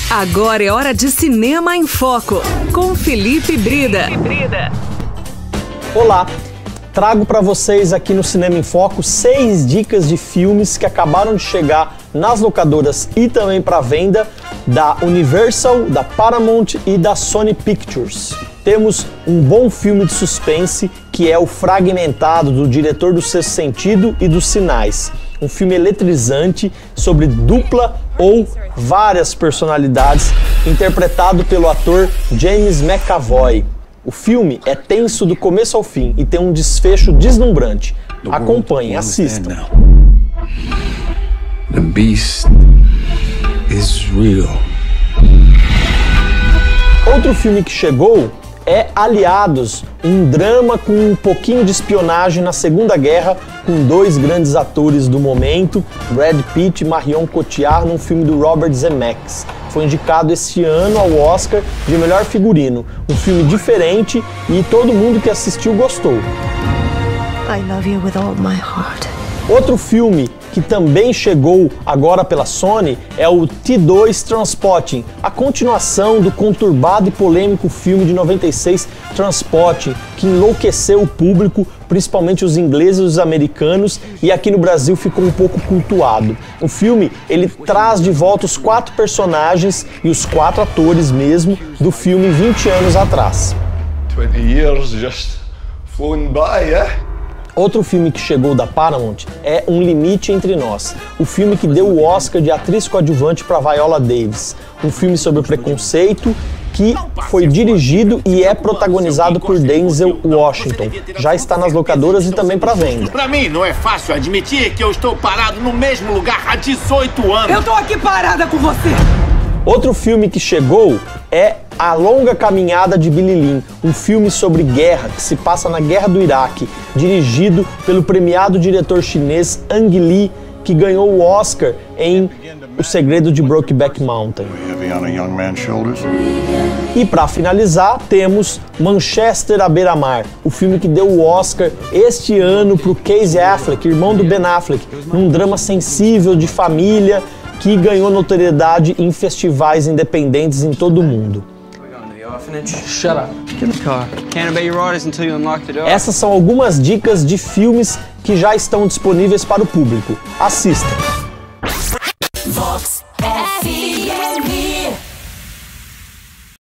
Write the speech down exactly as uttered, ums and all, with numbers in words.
Agora é hora de Cinema em Foco, com Felipe Brida. Olá, trago para vocês aqui no Cinema em Foco seis dicas de filmes que acabaram de chegar nas locadoras e também para venda da Universal, da Paramount e da Sony Pictures. Temos um bom filme de suspense que é o Fragmentado, do diretor do Sexto Sentido e dos Sinais. Um filme eletrizante sobre dupla ou várias personalidades, interpretado pelo ator James McAvoy. O filme é tenso do começo ao fim e tem um desfecho deslumbrante. Acompanhem, assistam. The beast is real. Outro filme que chegou é Aliados, um drama com um pouquinho de espionagem na Segunda Guerra, com dois grandes atores do momento, Brad Pitt e Marion Cotillard, num filme do Robert Zemeckis. Foi indicado este ano ao Oscar de melhor figurino. Um filme diferente e todo mundo que assistiu gostou. I love you with all my heart. Outro filme que também chegou agora pela Sony é o T dois Transpotting, a continuação do conturbado e polêmico filme de noventa e seis Transpotting, que enlouqueceu o público, principalmente os ingleses e os americanos, e aqui no Brasil ficou um pouco cultuado. O filme, ele traz de volta os quatro personagens e os quatro atores mesmo do filme vinte anos atrás. twenty years just flown by, eh? Outro filme que chegou da Paramount é Um Limite Entre Nós, o filme que deu o Oscar de atriz coadjuvante para Viola Davis. Um filme sobre o preconceito que foi dirigido e é protagonizado por Denzel Washington. Já está nas locadoras e também para venda. Pra mim não é fácil admitir que eu estou parado no mesmo lugar há dezoito anos. Eu tô aqui parada com você! Outro filme que chegou é A Longa Caminhada de Billy Lynn, um filme sobre guerra que se passa na Guerra do Iraque, dirigido pelo premiado diretor chinês Ang Lee, que ganhou o Oscar em O Segredo de Brokeback Mountain. E para finalizar, temos Manchester à beira-mar, o filme que deu o Oscar este ano para o Casey Affleck, irmão do Ben Affleck, num drama sensível de família que ganhou notoriedade em festivais independentes em todo o mundo. Shut up. Get in the car. Can't obey your orders until you unlock the door. Essas são algumas dicas de filmes que já estão disponíveis para o público. Assista! Vox